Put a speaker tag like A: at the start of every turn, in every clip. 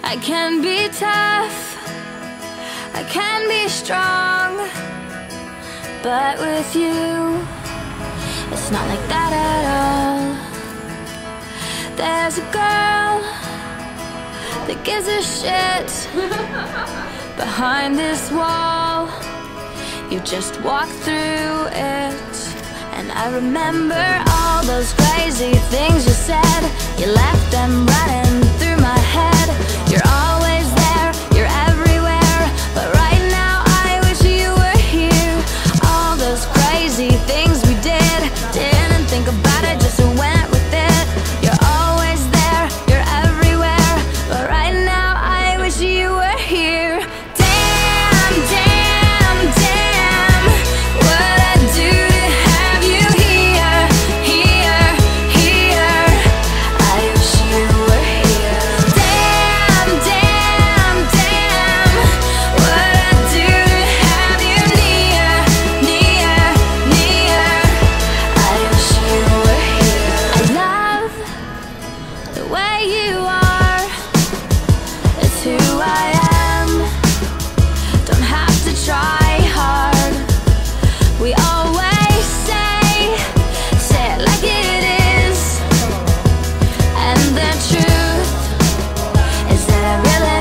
A: I can be tough, I can be strong, but with you, it's not like that at all. There's a girl that gives a shit behind this wall. You just walk through it, and I remember all those crazy things you said. You left them running through my head. You're always there, you're everywhere, but right now I wish you were here. All those crazy things we did, didn't think about it, just went with it. You're always there, you're everywhere, but right now I wish you were here. Damn, damn, damn, what I do to have you here, here, here. I wish you were here. Damn, damn, damn, what I do to have you near, near, near. I wish you were here. I love the way you are. It's who I am. Don't have to try hard. We always say it like it is. And the truth is that I really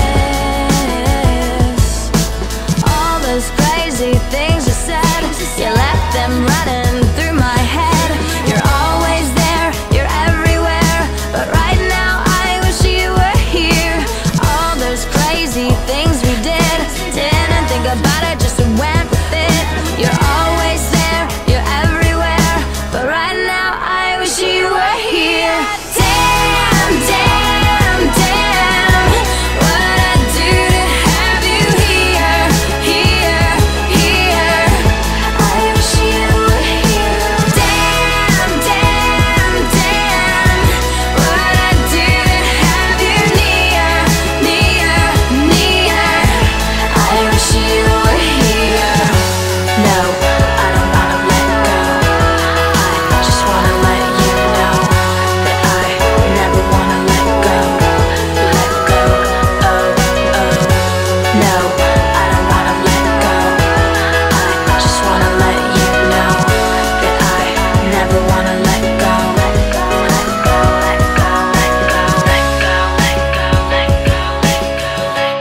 A: miss all those crazy things you said. You left them running through my head. You're always there, you're everywhere, but right now I wish you were here. All those crazy things we did, didn't think about it, just went with it. You're always there, you're everywhere, but right now I wish you were here. Damn, damn, damn, what I do to have you here, here, here. I wish you were here. Damn, damn, damn, what I do to have you near, near, near. I wish you were here. No, I don't wanna let go. I just wanna let you know that I never wanna let go. Let go, oh, oh. No, I don't wanna let go. I just wanna let you know that I never wanna let go. Let go, let go, let go, let go, let go, let go, let go, let go, let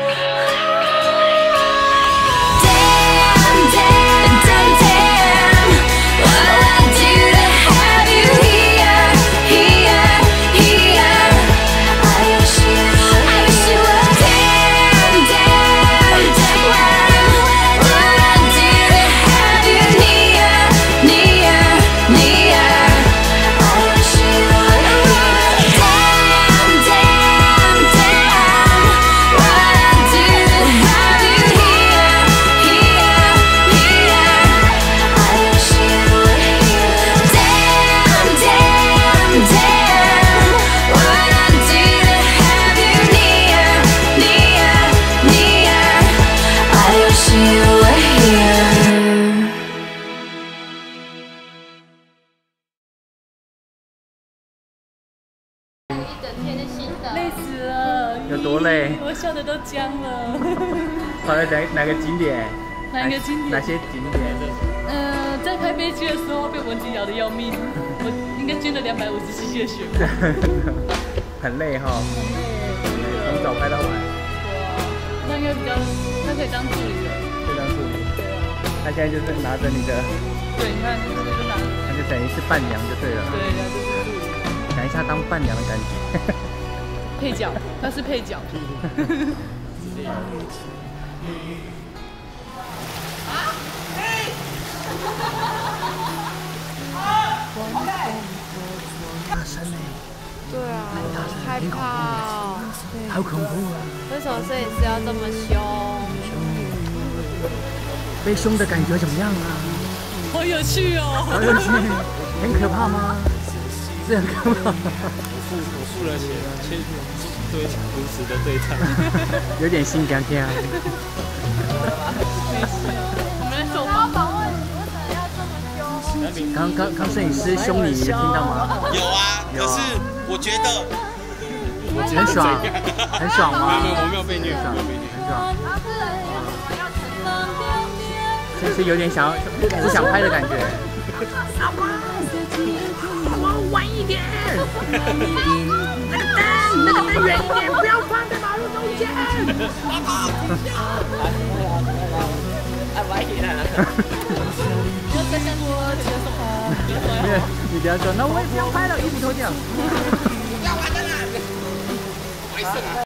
A: go. Damn, damn, damn, damn, what I do to have you here, here, here. I wish you were. Damn, damn, damn, what I do to have you near, near, near. I wish you were here. Damn, damn, damn, what I do to have you here, here, here. I wish you were here. Damn, damn, damn, what I do to have you near, near, near. I wish you were here.
B: 累死了，
C: 有多累？
B: 我笑的都僵了。
C: 跑到哪个景点？
B: 哪一个景点？
C: 哪些景点？
B: 在拍飞机的时候被蚊子咬的要命，我应该捐了250cc的血吧。
C: 很累哈。从早拍到晚。
B: 那应该比较，那可以当助理了。
C: 可以当助理。他现在就是拿着你的，
B: 对，你看，就是就拿。
C: 那就等于是伴娘就对了。
B: 对，那就是助理。
C: 讲一下当伴娘的感觉。
B: 配角，他是配角。
C: 大声嘞！
D: 对啊，害怕哦。
C: 好恐怖啊！
D: 为什么摄影师要这么凶？
C: 被凶的感觉怎么样啊？
B: 好有趣哦！
C: 好有趣，很可怕吗？是很可怕。
E: 我付了钱，签对如此的对谈，
C: 有点心肝跳。
B: 我们在受访。
D: 访问你为什么要这么凶？
C: 刚摄影师凶你，你有听到吗？
F: 有啊，可是我觉得
C: 很爽，很爽吗？
E: 我没有被虐，
C: 很爽。是有点想要不想拍的感觉。老公，晚一点。那个灯远一点，不要放在马路中间。晚一点。你不要说，那我也不要拍了，一起脱掉。不要玩了啦，没事啦。